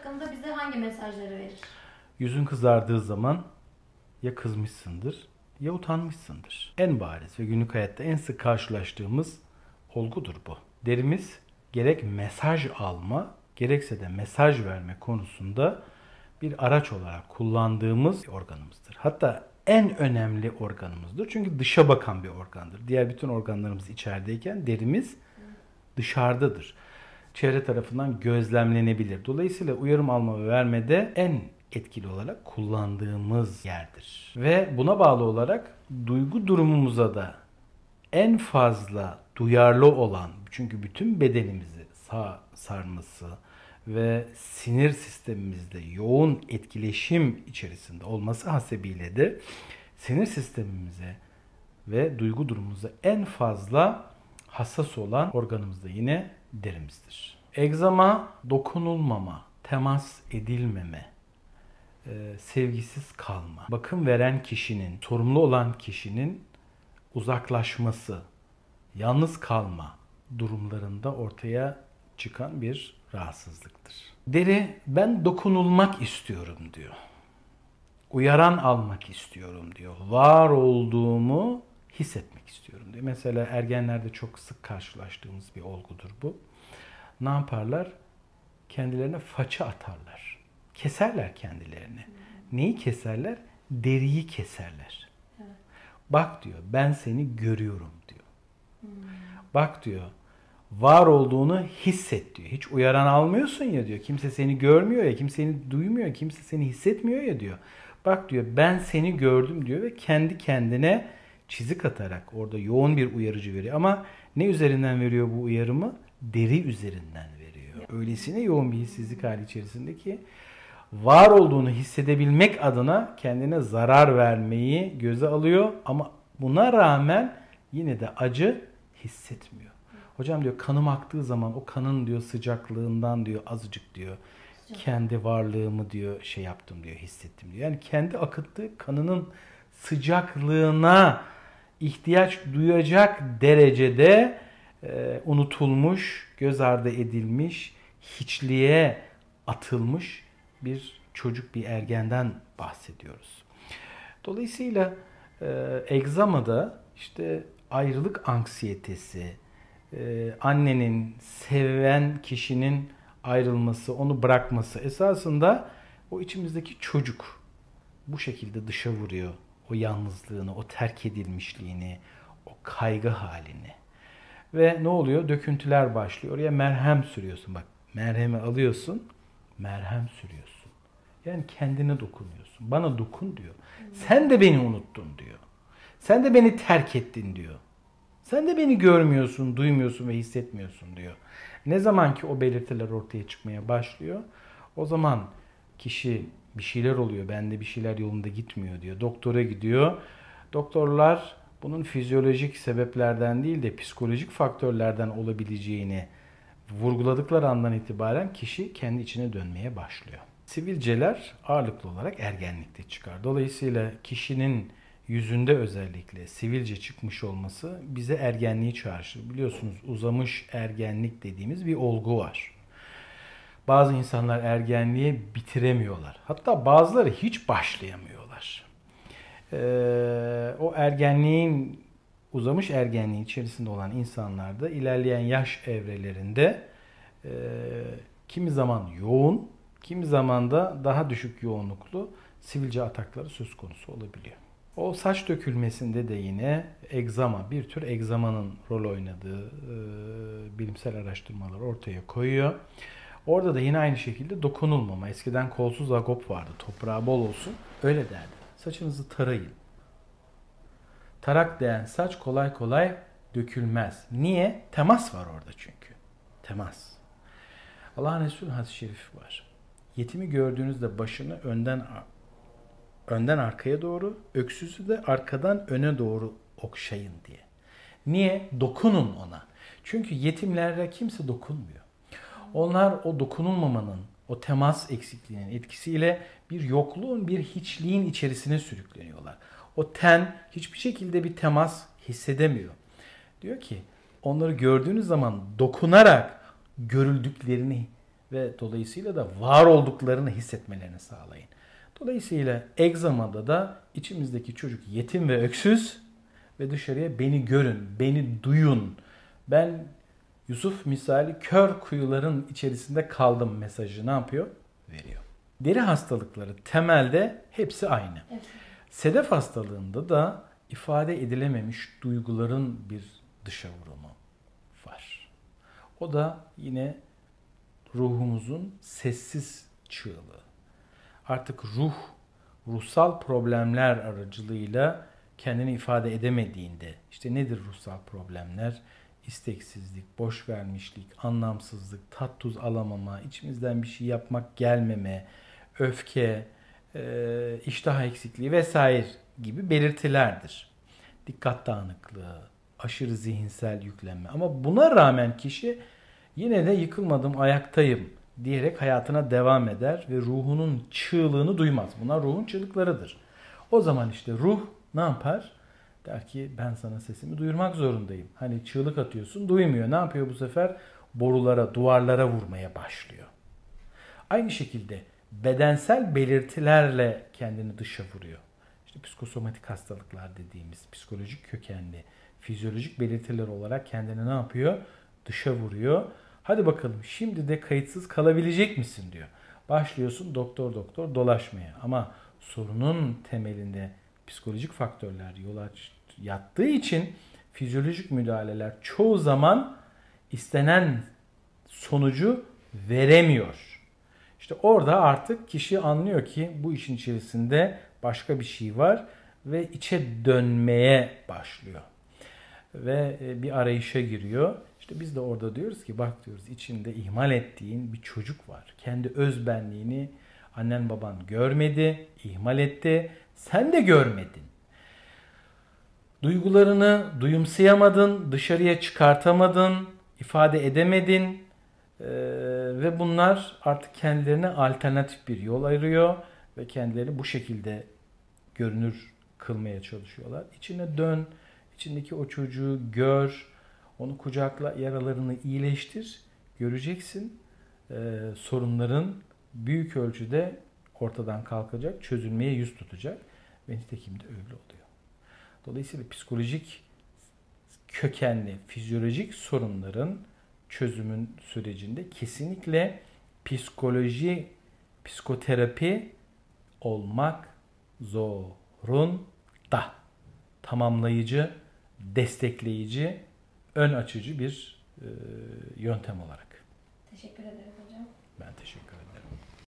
hakkında bize hangi mesajları verir? Yüzün kızardığı zaman ya kızmışsındır ya utanmışsındır. En bariz ve günlük hayatta en sık karşılaştığımız olgudur bu. Derimiz gerek mesaj alma gerekse de mesaj verme konusunda bir araç olarak kullandığımız organımızdır. Hatta en önemli organımızdır. Çünkü dışa bakan bir organdır. Diğer bütün organlarımız içerideyken derimiz dışarıdadır. Çevre tarafından gözlemlenebilir. Dolayısıyla uyarım alma ve vermede en etkili olarak kullandığımız yerdir. Ve buna bağlı olarak duygu durumumuza da en fazla duyarlı olan, çünkü bütün bedenimizi sarması ve sinir sistemimizde yoğun etkileşim içerisinde olması hasebiyle de sinir sistemimize ve duygu durumumuza en fazla hassas olan organımız da yine derimizdir. Egzama, dokunulmama, temas edilmeme, sevgisiz kalma, bakım veren kişinin, sorumlu olan kişinin uzaklaşması, yalnız kalma durumlarında ortaya çıkan bir rahatsızlıktır. Deri, ben dokunulmak istiyorum diyor. Uyaran almak istiyorum diyor. Var olduğumu hissetmek istiyorum diyor. Mesela ergenlerde çok sık karşılaştığımız bir olgudur bu. Ne yaparlar? Kendilerine faça atarlar. Keserler kendilerini. Neyi keserler? Deriyi keserler. Evet. Bak diyor, ben seni görüyorum diyor. Bak diyor, var olduğunu hisset diyor. Hiç uyaran almıyorsun ya diyor. Kimse seni görmüyor ya, kimse seni duymuyor, kimse seni hissetmiyor ya diyor. Bak diyor, ben seni gördüm diyor ve kendi kendine çizik atarak orada yoğun bir uyarıcı veriyor. Ama ne üzerinden veriyor bu uyarımı? Deri üzerinden veriyor. Öylesine yoğun bir hissizlik hali içerisinde ki var olduğunu hissedebilmek adına kendine zarar vermeyi göze alıyor ama buna rağmen yine de acı hissetmiyor. Hocam diyor, kanım aktığı zaman o kanın diyor sıcaklığından diyor azıcık diyor kendi varlığımı diyor şey yaptım diyor, hissettim diyor. Yani kendi akıttığı kanının sıcaklığına ihtiyaç duyacak derecede unutulmuş, göz ardı edilmiş, hiçliğe atılmış bir çocuk, bir ergenden bahsediyoruz. Dolayısıyla egzamada işte ayrılık anksiyetesi, annenin, seven kişinin ayrılması, onu bırakması esasında o içimizdeki çocuk bu şekilde dışa vuruyor. O yalnızlığını, o terk edilmişliğini, o kaygı halini. Ve ne oluyor? Döküntüler başlıyor. Oraya merhem sürüyorsun. Bak, merhemi alıyorsun, merhem sürüyorsun. Yani kendine dokunuyorsun. Bana dokun diyor. Sen de beni unuttun diyor. Sen de beni terk ettin diyor. Sen de beni görmüyorsun, duymuyorsun ve hissetmiyorsun diyor. Ne zaman ki o belirtiler ortaya çıkmaya başlıyor, o zaman kişi bir şeyler oluyor, bende bir şeyler yolunda gitmiyor diyor. Doktora gidiyor. Doktorlar bunun fizyolojik sebeplerden değil de psikolojik faktörlerden olabileceğini vurguladıkları andan itibaren kişi kendi içine dönmeye başlıyor. Sivilceler ağırlıklı olarak ergenlikte çıkar. Dolayısıyla kişinin yüzünde özellikle sivilce çıkmış olması bize ergenliği çağrıştırır. Biliyorsunuz uzamış ergenlik dediğimiz bir olgu var. Bazı insanlar ergenliğe bitiremiyorlar. Hatta bazıları hiç başlayamıyorlar. O ergenliğin, uzamış ergenliğin içerisinde olan insanlarda ilerleyen yaş evrelerinde kimi zaman yoğun, kimi zaman da daha düşük yoğunluklu sivilce atakları söz konusu olabiliyor. O saç dökülmesinde de yine egzama, bir tür egzamanın rol oynadığı bilimsel araştırmalar ortaya koyuyor. Orada da yine aynı şekilde dokunulmama. Eskiden kolsuz agop vardı, toprağı bol olsun. Öyle derdi. Saçınızı tarayın. Tarak değen saç kolay kolay dökülmez. Niye? Temas var orada çünkü. Temas. Allah'ın Resulü hadis-i şerifi var. Yetimi gördüğünüzde başını önden arkaya doğru, öksüzü de arkadan öne doğru okşayın diye. Niye? Dokunun ona. Çünkü yetimlere kimse dokunmuyor. Onlar o dokunulmamanın, o temas eksikliğinin etkisiyle bir yokluğun, bir hiçliğin içerisine sürükleniyorlar. O ten hiçbir şekilde bir temas hissedemiyor. Diyor ki onları gördüğünüz zaman dokunarak görüldüklerini ve dolayısıyla da var olduklarını hissetmelerini sağlayın. Dolayısıyla egzamada da içimizdeki çocuk yetim ve öksüz ve dışarıya beni görün, beni duyun. Ben Yusuf misali kör kuyuların içerisinde kaldım mesajı ne yapıyor? Veriyor. Deri hastalıkları temelde hepsi aynı. Evet. Sedef hastalığında da ifade edilememiş duyguların bir dışa vurumu var. O da yine ruhumuzun sessiz çığlığı. Artık ruhsal problemler aracılığıyla kendini ifade edemediğinde, işte nedir ruhsal problemler? İsteksizlik, boşvermişlik, anlamsızlık, tat tuz alamama, içimizden bir şey yapmak gelmeme, öfke, iştah eksikliği vesaire gibi belirtilerdir. Dikkat dağınıklığı, aşırı zihinsel yüklenme. Ama buna rağmen kişi yine de yıkılmadım, ayaktayım diyerek hayatına devam eder ve ruhunun çığlığını duymaz. Bunlar ruhun çığlıklarıdır. O zaman işte ruh ne yapar? Der ki ben sana sesimi duyurmak zorundayım. Hani çığlık atıyorsun duymuyor. Ne yapıyor bu sefer? Borulara, duvarlara vurmaya başlıyor. Aynı şekilde bedensel belirtilerle kendini dışa vuruyor. İşte psikosomatik hastalıklar dediğimiz psikolojik kökenli, fizyolojik belirtiler olarak kendini ne yapıyor? Dışa vuruyor. Hadi bakalım şimdi de kayıtsız kalabilecek misin diyor. Başlıyorsun doktor doktor dolaşmaya ama sorunun temelinde psikolojik faktörler yattığı için fizyolojik müdahaleler çoğu zaman istenen sonucu veremiyor. İşte orada artık kişi anlıyor ki bu işin içerisinde başka bir şey var ve içe dönmeye başlıyor. Ve bir arayışa giriyor. İşte biz de orada diyoruz ki bak diyoruz içinde ihmal ettiğin bir çocuk var. Kendi özbenliğini annen baban görmedi, ihmal etti. Sen de görmedin. Duygularını duyumsayamadın, dışarıya çıkartamadın, ifade edemedin. Ve bunlar artık kendilerine alternatif bir yol arıyor ve kendilerini bu şekilde görünür kılmaya çalışıyorlar. İçine dön, içindeki o çocuğu gör, onu kucakla, yaralarını iyileştir. Göreceksin sorunların büyük ölçüde ortadan kalkacak, çözülmeye yüz tutacak ve nitekim de öyle oluyor. Dolayısıyla psikolojik kökenli, fizyolojik sorunların çözümün sürecinde kesinlikle psikoloji, psikoterapi olmak zorunda. Tamamlayıcı, destekleyici, ön açıcı bir yöntem olarak. Teşekkür ederim hocam.